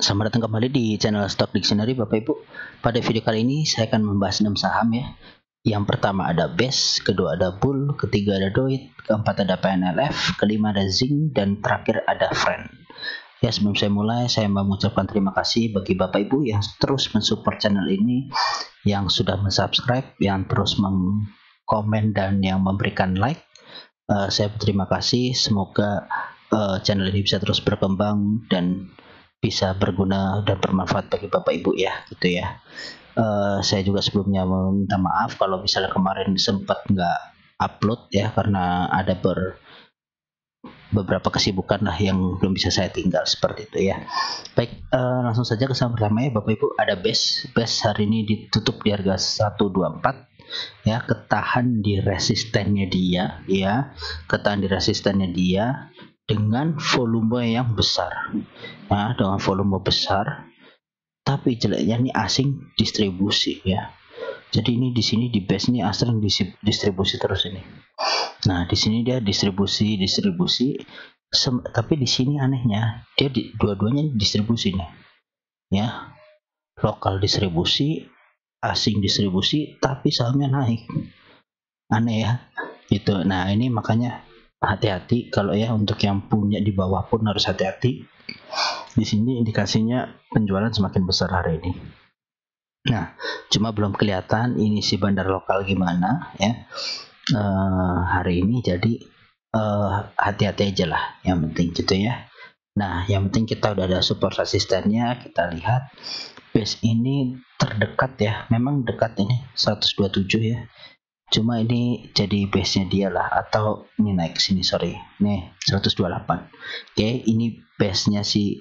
Selamat datang kembali di channel Stock Dictionary Bapak Ibu. Pada video kali ini saya akan membahas 6 saham ya. Yang pertama ada BES, kedua ada Bull, ketiga ada Doit, keempat ada PNLF, kelima ada Zing, dan terakhir ada Friend. Ya, sebelum saya mulai, saya mengucapkan terima kasih bagi Bapak Ibu yang terus mensupport channel ini, yang sudah mensubscribe, yang terus mengkomen dan yang memberikan like. Saya berterima kasih. Semoga channel ini bisa terus berkembang dan bisa berguna dan bermanfaat bagi Bapak Ibu ya, gitu ya. Saya juga sebelumnya meminta maaf kalau misalnya kemarin sempat nggak upload ya, karena ada beberapa kesibukan lah yang belum bisa saya tinggal seperti itu ya. Baik, langsung saja ke saham pertama ya Bapak Ibu. Ada BES. BES hari ini ditutup di harga 124 ya, ketahan di resistennya dia ya, ketahan di resistennya dia dengan volume yang besar. Nah, dengan volume besar, tapi jeleknya ini asing distribusi ya. Jadi ini di sini di BES ini asing distribusi terus ini. Nah, di sini dia distribusi, tapi di sini anehnya dia dua-duanya distribusi nih. Ya, lokal distribusi, asing distribusi, tapi sahamnya naik. Aneh ya. Gitu. Nah, ini makanya hati-hati kalau ya, untuk yang punya di bawah pun harus hati-hati. Di sini indikasinya penjualan semakin besar hari ini. Nah, cuma belum kelihatan ini si bandar lokal gimana ya hari ini. Jadi hati-hati aja lah, yang penting gitu ya. Nah, yang penting kita udah ada support resistennya. Kita lihat base ini terdekat ya, memang dekat ini 127 ya. Cuma ini jadi base-nya dia lah, atau ini naik ke sini, sorry, nih 128. Oke, ini base-nya si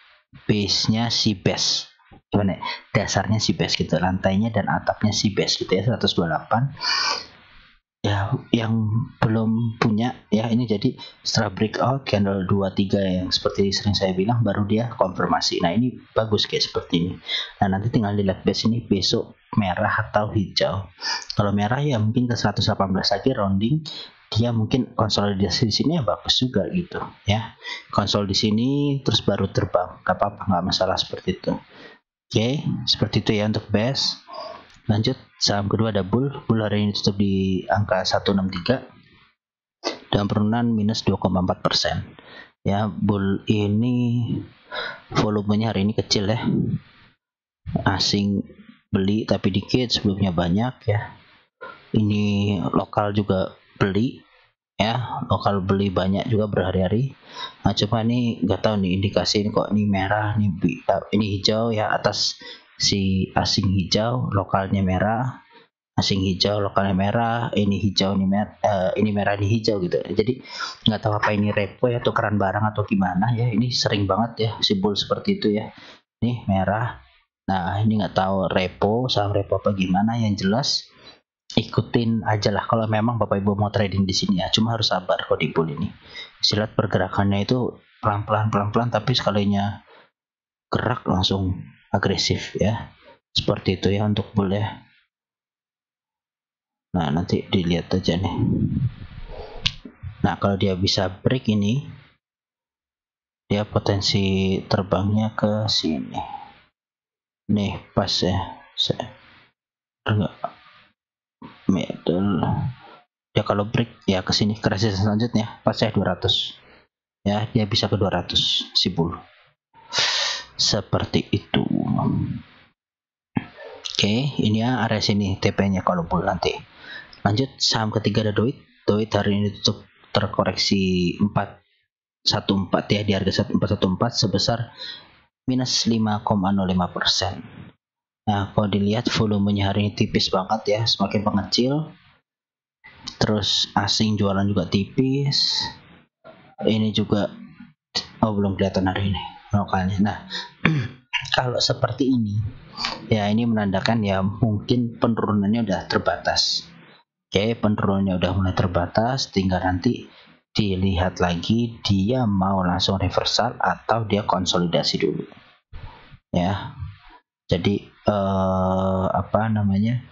BES, gimana? Dasarnya si BES gitu, lantainya dan atapnya si BES gitu ya, 128. Ya, yang belum punya ya, ini jadi setelah breakout candle 23 yang seperti sering saya bilang, baru dia konfirmasi. Nah, ini bagus kayak seperti ini. Nah, nanti tinggal dilihat base ini besok merah atau hijau. Kalau merah ya mungkin ke 118 lagi rounding, dia mungkin konsolidasi di sini ya bagus juga gitu ya. Konsol di sini terus baru terbang, gak apa-apa, nggak masalah seperti itu. Oke, seperti itu ya untuk base. Lanjut, saham kedua ada Bull. Bull hari ini tutup di angka 163 dan penurunan minus 2,4%. Ya, Bull ini volumenya hari ini kecil ya. Asing beli tapi dikit, sebelumnya banyak ya. Ini lokal juga beli ya, lokal beli banyak juga berhari-hari. Nah, cuma ini nggak tahu nih indikasi ini kok ini merah, ini hijau ya, atas si asing hijau, lokalnya merah, asing hijau, lokalnya merah, ini hijau, ini merah, ini hijau gitu. Jadi nggak tahu apa ini repo ya, tukeran barang atau gimana ya. Ini sering banget ya simbol seperti itu ya. Ini merah. Nah, ini nggak tahu repo, saham repo apa gimana. Yang jelas ikutin aja lah kalau memang Bapak Ibu mau trading di sini ya. Cuma harus sabar kalau di Bull ini. Silat pergerakannya itu pelan-pelan, tapi sekalinya gerak langsung agresif ya. Seperti itu ya untuk Bull ya. Nah, nanti dilihat aja nih. Nah, kalau dia bisa break ini, dia potensi terbangnya ke sini. Nih, pas ya. Enggak. Middle. Ya kalau break ya ke sini, ke resistance selanjutnya pas ya 200. Ya, dia bisa ke 200 si Bull. Seperti itu. Oke, ini ya area sini TP-nya kalau Bull nanti. Lanjut, saham ketiga ada Doit. Doit hari ini tutup terkoreksi 414 ya, di harga 414 sebesar minus 5,05%. Nah, kalau dilihat volumenya hari ini tipis banget ya, semakin mengecil. Terus asing jualan juga tipis. Ini juga belum kelihatan hari ini lokalnya. Nah, kalau seperti ini ya, ini menandakan ya mungkin penurunannya udah terbatas. Oke, penurunannya udah mulai terbatas, tinggal nanti dilihat lagi dia mau langsung reversal atau dia konsolidasi dulu ya. Jadi apa namanya,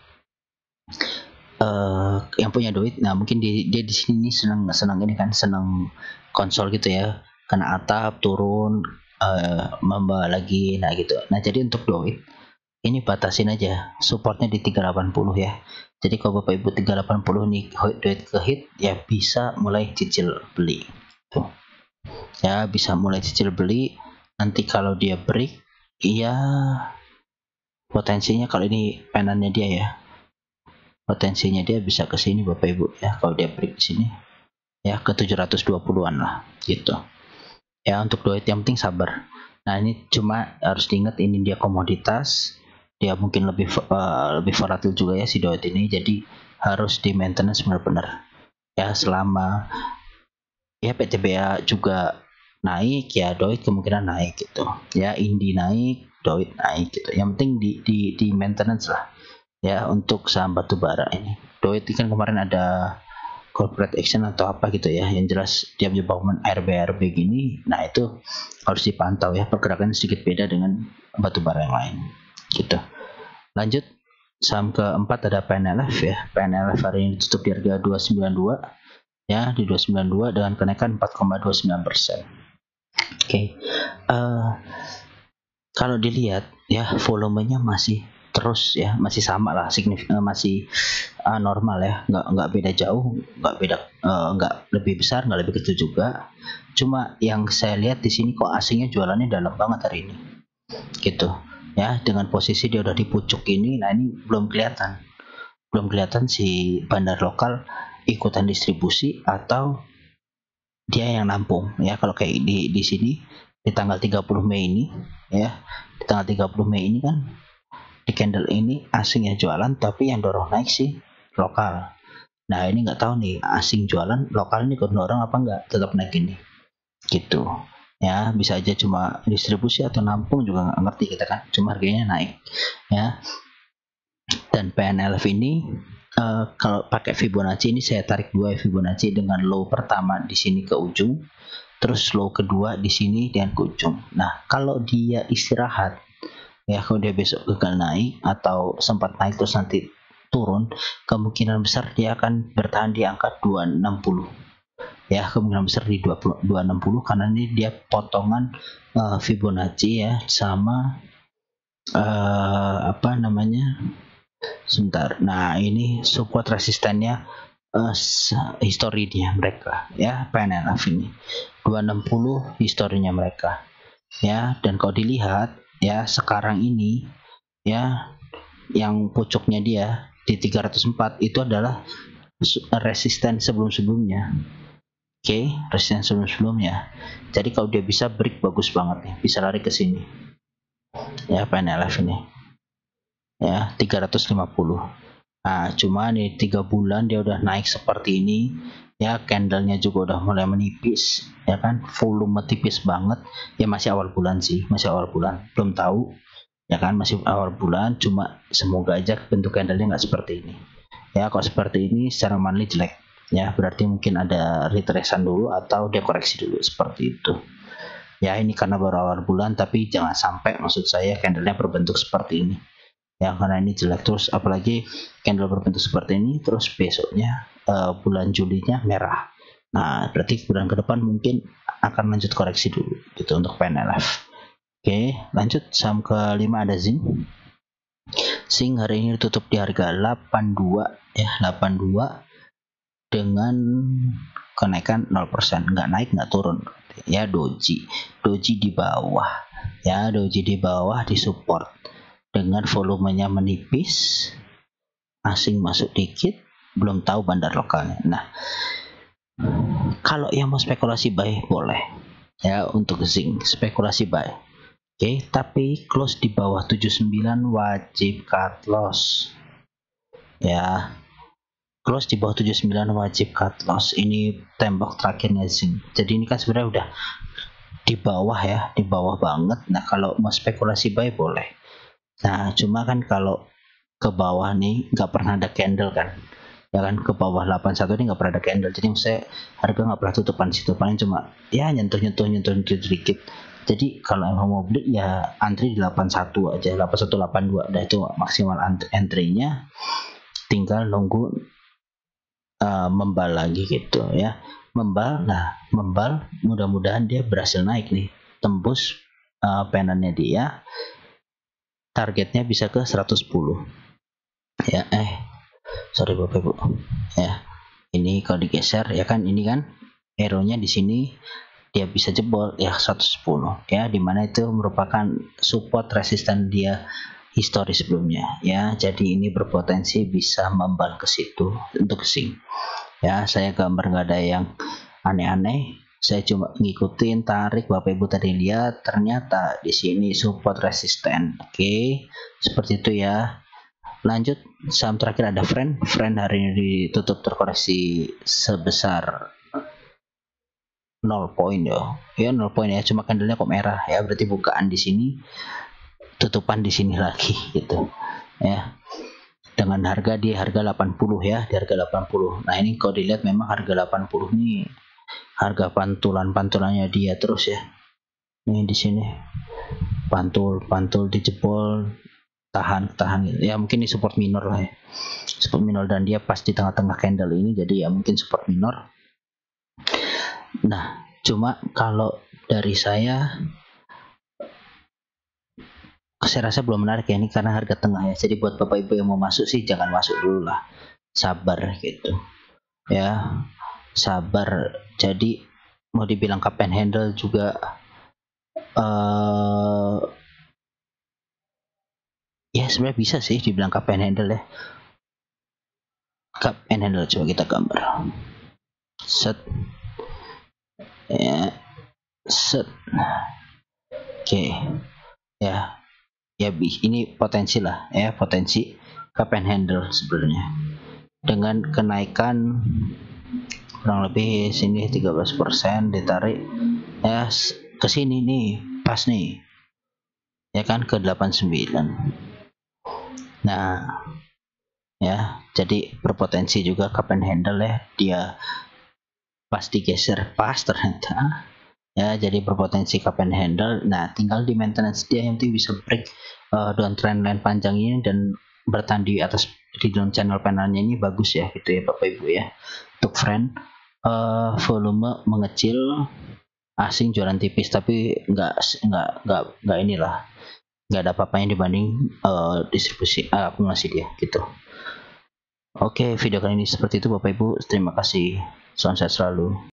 yang punya duit, nah mungkin dia di sini senang ini kan, senang konsol gitu ya, kena atap turun membawa lagi, nah gitu. Nah jadi untuk Doit ini batasin aja supportnya di 380 ya. Jadi kalau Bapak Ibu 380 nih Doit ke hit ya bisa mulai cicil beli tuh ya, bisa mulai cicil beli. Nanti kalau dia break ya potensinya, kalau ini penannya dia ya, potensinya dia bisa ke sini Bapak Ibu ya, kalau dia break di sini ya ke 720-an lah gitu ya. Untuk Doit yang penting sabar. Nah ini cuma harus diingat ini dia komoditas, dia mungkin lebih volatil juga ya si Doit ini, jadi harus di maintenance benar-benar ya. Selama ya PTBA juga naik ya Doit kemungkinan naik gitu ya, Indi naik Doit naik gitu, yang penting di maintenance lah ya. Untuk saham batubara ini Doit kan kemarin ada corporate action atau apa gitu ya, yang jelas dia bangun RBRB gini, nah itu harus dipantau ya, pergerakan sedikit beda dengan batubara yang lain gitu. Lanjut saham keempat ada PNLF ya. PNLF hari ini ditutup di harga 292 ya, di 292 dengan kenaikan 4,29%. Oke. Kalau dilihat ya volumenya masih terus ya, masih sama lah, masih normal ya, nggak beda jauh, nggak lebih besar, nggak lebih kecil juga. Cuma yang saya lihat di sini kok asingnya jualannya dalam banget hari ini gitu ya, dengan posisi dia udah di pucuk ini. Nah ini belum kelihatan si bandar lokal ikutan distribusi atau dia yang nampung ya. Kalau kayak di sini di tanggal 30 Mei ini ya, di tanggal 30 Mei ini kan di candle ini asing yang jualan, tapi yang dorong naik sih lokal. Nah ini nggak tahu nih asing jualan, lokal ini dorong apa nggak, tetap naik ini gitu ya. Bisa aja cuma distribusi atau nampung juga nggak ngerti kita kan, cuma harganya naik ya. Dan PNLF ini kalau pakai Fibonacci ini saya tarik 2 Fibonacci dengan low pertama di sini ke ujung, terus low kedua di sini dengan ke ujung. Nah kalau dia istirahat ya, kalau dia besok gagal naik atau sempat naik terus nanti turun, kemungkinan besar dia akan bertahan di angka 260 ya, kemungkinan besar di 260 karena ini dia potongan Fibonacci ya, sama apa namanya sebentar. Nah ini support resistennya historinya mereka ya, PNLF ini 260 historinya mereka ya. Dan kalau dilihat ya sekarang ini ya, yang pucuknya dia di 304 itu adalah resisten sebelum-sebelumnya. Oke, resisten sebelum-sebelumnya. Jadi kalau dia bisa break bagus banget nih, bisa lari ke sini ya PNLF ini ya 350. Nah cuma nih 3 bulan dia udah naik seperti ini ya, candlenya juga udah mulai menipis ya kan, volume tipis banget ya. Masih awal bulan sih, masih awal bulan, belum tahu ya kan, masih awal bulan. Cuma semoga aja bentuk candlenya nggak seperti ini ya. Kalau seperti ini secara monthly jelek ya, berarti mungkin ada retraction dulu atau dekoreksi dulu seperti itu ya. Ini karena baru awal bulan, tapi jangan sampai maksud saya candlenya berbentuk seperti ini ya, karena ini jelek. Terus apalagi candle berbentuk seperti ini terus besoknya bulan Julinya merah, nah berarti bulan ke depan mungkin akan lanjut koreksi dulu gitu untuk PNLF. Oke, lanjut saham kelima ada Zinc. Zinc hari ini tutup di harga 82 ya, 82 dengan kenaikan 0%, nggak naik nggak turun ya. Doji di bawah ya, Doji di bawah di support dengan volumenya menipis, asing masuk dikit, belum tahu bandar lokalnya. Nah kalau yang mau spekulasi buy boleh ya, untuk Zinc spekulasi buy. Oke, tapi close di bawah 79 wajib cut loss ya. Close di bawah 79 wajib cut loss. Ini tembok terakhirnya Zinc. Jadi ini kan sebenarnya udah di bawah ya, di bawah banget. Nah kalau mau spekulasi buy boleh. Nah cuma kan kalau ke bawah nih nggak pernah ada candle kan ya kan, ke bawah 81 ini nggak pernah ada candle, jadi saya harga nggak pernah tutupan situ, paling cuma ya nyentuh sedikit. Jadi kalau yang mau beli ya antri di 81 aja, 8182 udah itu maksimal entry-nya, tinggal nunggu membal lagi gitu ya. Membal mudah-mudahan dia berhasil naik nih, tembus penannya dia, targetnya bisa ke 110 ya. Sorry Bapak Ibu ya, ini kalau digeser ya kan, ini kan arrow-nya di sini dia bisa jebol ya 110 ya, dimana itu merupakan support resisten dia historis sebelumnya ya. Jadi ini berpotensi bisa membal ke situ untuk sing ya. Saya gambar nggak ada yang aneh-aneh, saya cuma ngikutin tarik. Bapak Ibu tadi lihat, ternyata di sini support resisten. Oke, seperti itu ya. Lanjut, saham terakhir ada Friend hari ini ditutup terkoreksi sebesar 0 poin ya 0 poin ya, cuma candlenya kok merah ya, berarti bukaan di sini, tutupan di sini lagi gitu ya, dengan harga di harga 80 ya, di harga 80. Nah ini kalau dilihat memang harga 80 ini harga pantulannya dia terus ya. Ini di sini pantul dijebol, tahan gitu ya, mungkin ini support minor lah ya, support minor, dan dia pas di tengah-tengah candle ini, jadi ya mungkin support minor. Nah cuma kalau dari saya rasa belum menarik ya ini, karena harga tengah ya. Jadi buat Bapak Ibu yang mau masuk sih jangan masuk dulu lah, sabar gitu ya, sabar. Jadi mau dibilang cup and handle juga ya sebenarnya bisa sih dibilang cup and handle ya. Cup and handle coba kita gambar, set ya, set. Oke ya, ini potensi lah ya, potensi cup and handle sebenarnya, dengan kenaikan kurang lebih sini 13% ditarik ya ke sini nih, pas nih ya kan, ke 89. Nah ya, jadi berpotensi juga cup and handle ya, dia pas digeser pas ternyata ya, jadi berpotensi cup and handle. Nah tinggal di maintenance dia yang penting bisa break downtrend line panjang ini dan bertahan di atas di down channel panelnya ini, bagus ya gitu ya Bapak Ibu ya. Untuk Friend volume mengecil, asing jualan tipis, tapi nggak inilah, nggak ada apa-apanya dibanding distribusi akumulasi dia gitu. Oke, video kali ini seperti itu Bapak Ibu, terima kasih, salam sehat selalu.